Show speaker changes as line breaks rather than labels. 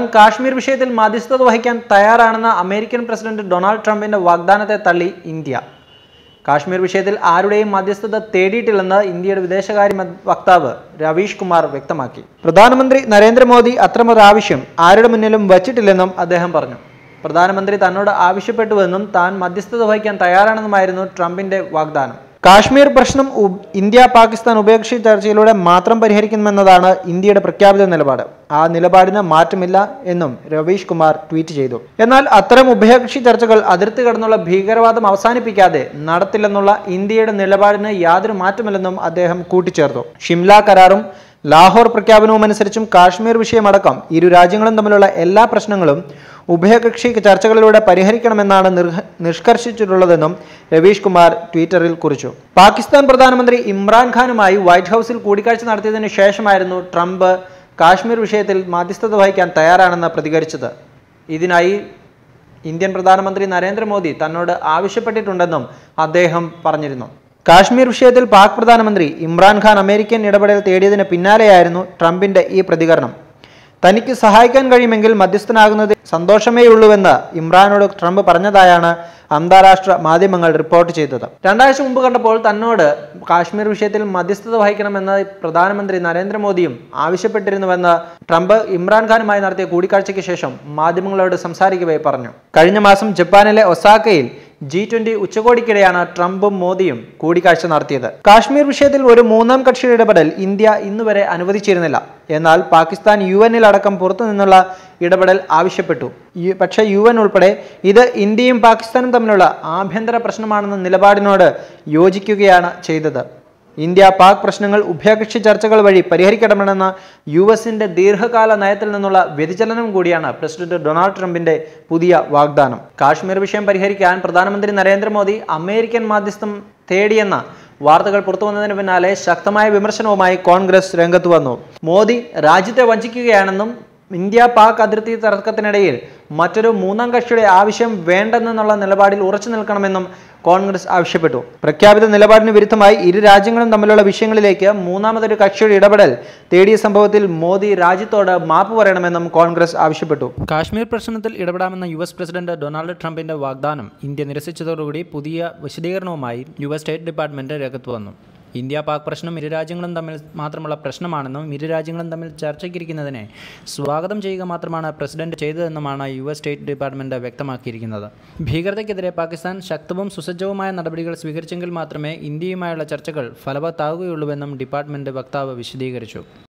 കാശ്മീർ വിഷയത്തിൽ മധ്യസ്ഥത വഹിക്കാൻ തയ്യാറാണെന്ന അമേരിക്കൻ പ്രസിഡന്റ് ഡൊണാൾഡ് ട്രംപിന്റെ വാഗ്ദാനത്തെ തള്ളി ഇന്ത്യ. കാശ്മീർ വിഷയത്തിൽ ആരുടെയും മധ്യസ്ഥത തേടിയിട്ടില്ലെന്ന് ഇന്ത്യയുടെ വിദേശകാര്യ വക്താവ് രവീഷ് കുമാർ വ്യക്തമാക്കി. പ്രധാനമന്ത്രി നരേന്ദ്രമോദി അത്തരമൊരു ആവശ്യം ആരുടെ മുന്നിലും വച്ചിട്ടില്ലെന്നും അദ്ദേഹം പറഞ്ഞു. പ്രധാനമന്ത്രി തന്നോട് ആവശ്യപ്പെട്ടുവെന്നും താൻ മധ്യസ്ഥത വഹിക്കാൻ തയ്യാറാണെന്നുമായിരുന്നു ട്രംപിന്റെ വാഗ്ദാനം. കാശ്മീർ പ്രശ്നം ഇന്ത്യ പാകിസ്ഥാൻ ഉഭയകക്ഷി ചർച്ചയിലൂടെ മാത്രം പരിഹരിക്കുമെന്നതാണ് ഇന്ത്യയുടെ പ്രഖ്യാപിത നിലപാട്. ആ നിലപാടിന് മാറ്റമില്ല എന്നും രവീഷ് കുമാർ ട്വീറ്റ് ചെയ്തു. എന്നാൽ അത്തരം ഉഭയകക്ഷി ചർച്ചകൾ അതിർത്തി കടന്നുള്ള ഭീകരവാദം അവസാനിപ്പിക്കാതെ നടത്തില്ലെന്നുള്ള ഇന്ത്യയുടെ നിലപാടിന് യാതൊരു മാറ്റമില്ലെന്നും അദ്ദേഹം കൂട്ടിച്ചേർത്തു. ഷിംല കരാറും ലാഹോർ പ്രഖ്യാപനവും അനുസരിച്ചും കാശ്മീർ വിഷയമടക്കം ഇരു രാജ്യങ്ങളും തമ്മിലുള്ള എല്ലാ പ്രശ്നങ്ങളും ഉഭയകക്ഷി ചർച്ചകളിലൂടെ പരിഹരിക്കണമെന്നാണ് നിഷ്കർഷിച്ചിട്ടുള്ളതെന്നും രവീഷ് കുമാർ ട്വിറ്ററിൽ കുറിച്ചു. പാകിസ്ഥാൻ പ്രധാനമന്ത്രി ഇമ്രാൻഖാനുമായി വൈറ്റ് ഹൗസിൽ കൂടിക്കാഴ്ച നടത്തിയതിനു ശേഷമായിരുന്നു ട്രംപ് കാശ്മീർ വിഷയത്തിൽ മധ്യസ്ഥത വഹിക്കാൻ തയ്യാറാണെന്ന് പ്രതികരിച്ചത്. ഇതിനായി ഇന്ത്യൻ പ്രധാനമന്ത്രി നരേന്ദ്രമോദി തന്നോട് ആവശ്യപ്പെട്ടിട്ടുണ്ടെന്നും അദ്ദേഹം പറഞ്ഞിരുന്നു. കാശ്മീർ വിഷയത്തിൽ പാക് പ്രധാനമന്ത്രി ഇമ്രാൻഖാൻ അമേരിക്കൻ ഇടപെടൽ തേടിയതിന് പിന്നാലെയായിരുന്നു ട്രംപിന്റെ ഈ പ്രതികരണം. തനിക്ക് സഹായിക്കാൻ കഴിയുമെങ്കിൽ മധ്യസ്ഥനാകുന്നത് സന്തോഷമേയുള്ളൂവെന്ന് ഇമ്രാനോട് ട്രംപ് പറഞ്ഞതായാണ് അന്താരാഷ്ട്ര മാധ്യമങ്ങൾ റിപ്പോർട്ട് ചെയ്തത്. 2 ആഴ്ച മുമ്പ് കണ്ടപ്പോൾ തന്നോട് കാശ്മീർ വിഷയത്തിൽ മധ്യസ്ഥത വഹിക്കണമെന്ന് പ്രധാനമന്ത്രി നരേന്ദ്രമോദിയും ആവശ്യപ്പെട്ടിരുന്നുവെന്ന് ട്രംപ് ഇമ്രാൻഖാനുമായി നടത്തിയ കൂടിക്കാഴ്ചയ്ക്ക് ശേഷം മാധ്യമങ്ങളോട് സംസാരിക്കവേ പറഞ്ഞു. കഴിഞ്ഞ മാസം ജപ്പാനിലെ ഒസാക്കയിൽ G20 ഉച്ചകോടിക്കിടെയാണ് ട്രംപും മോദിയും കൂടിക്കാഴ്ച നടത്തിയത്. കാശ്മീർ വിഷയത്തിൽ ഒരു മൂന്നാം കക്ഷിയുടെ ഇടപെടൽ ഇന്ത്യ ഇന്നുവരെ അനുവദിച്ചിരുന്നില്ല. എന്നാൽ പാകിസ്ഥാൻ UN അടക്കം പുറത്തു നിന്നുള്ള ഇടപെടൽ ആവശ്യപ്പെട്ടു. പക്ഷേ UN ഉൾപ്പെടെ ഇത് ഇന്ത്യയും പാകിസ്ഥാനും തമ്മിലുള്ള ആഭ്യന്തര പ്രശ്നമാണെന്ന നിലപാടിനോട് യോജിക്കുകയാണ് ചെയ്തത്. ഇന്ത്യ പാക് പ്രശ്നങ്ങൾ ഉഭയകക്ഷി ചർച്ചകൾ വഴി പരിഹരിക്കണമെന്ന US-ന്റെ ദീർഘകാല നയത്തിൽ നിന്നുള്ള വ്യതിചലനം കൂടിയാണ് പ്രസിഡന്റ് ഡൊണാൾഡ് ട്രംപിന്റെ പുതിയ വാഗ്ദാനം. കാശ്മീർ വിഷയം പരിഹരിക്കാൻ പ്രധാനമന്ത്രി നരേന്ദ്രമോദി അമേരിക്കൻ മാധ്യസ്ഥം തേടിയെന്ന വാർത്തകൾ പുറത്തുവന്നതിന് പിന്നാലെ ശക്തമായ വിമർശനവുമായി കോൺഗ്രസ് രംഗത്ത് വന്നു. മോദി രാജ്യത്തെ വഞ്ചിക്കുകയാണെന്നും ഇന്ത്യ പാക് അതിർത്തി തർക്കത്തിനിടയിൽ മറ്റൊരു മൂന്നാം കക്ഷിയുടെ ആവശ്യം വേണ്ടെന്നുള്ള നിലപാടിൽ ഉറച്ചു നിൽക്കണമെന്നും കോൺഗ്രസ് ആവശ്യപ്പെട്ടു. പ്രഖ്യാപിത നിലപാടിന് വിരുദ്ധമായി ഇരു രാജ്യങ്ങളും തമ്മിലുള്ള വിഷയങ്ങളിലേക്ക് മൂന്നാമതൊരു കക്ഷിയുടെ ഇടപെടൽ തേടിയ സംഭവത്തിൽ മോദി രാജ്യത്തോട് മാപ്പ് പറയണമെന്നും കോൺഗ്രസ് ആവശ്യപ്പെട്ടു. കാശ്മീർ പ്രശ്നത്തിൽ ഇടപെടാമെന്ന US പ്രസിഡന്റ് ഡൊണാൾഡ് ട്രംപിന്റെ വാഗ്ദാനം ഇന്ത്യ നിരസിച്ചതോടുകൂടി പുതിയ വിശദീകരണവുമായി US സ്റ്റേറ്റ് ഡിപ്പാർട്ട്മെന്റ് രംഗത്ത് വന്നു. ഇന്ത്യ പാക് പ്രശ്നം ഇരു രാജ്യങ്ങളും തമ്മിൽ മാത്രമുള്ള പ്രശ്നമാണെന്നും ഇരു രാജ്യങ്ങളും തമ്മിൽ ചർച്ചയ്ക്കിരിക്കുന്നതിനെ സ്വാഗതം ചെയ്യുക മാത്രമാണ് പ്രസിഡന്റ് ചെയ്തതെന്നുമാണ് US സ്റ്റേറ്റ് ഡിപ്പാർട്ട്മെന്റ് വ്യക്തമാക്കിയിരിക്കുന്നത്. ഭീകരതയ്ക്കെതിരെ പാകിസ്ഥാൻ ശക്തവും സുസജ്ജവുമായ നടപടികൾ സ്വീകരിച്ചെങ്കിൽ മാത്രമേ ഇന്ത്യയുമായുള്ള ചർച്ചകൾ ഫലവത്താവുകയുള്ളൂവെന്നും ഡിപ്പാർട്ട്മെന്റ് വക്താവ് വിശദീകരിച്ചു.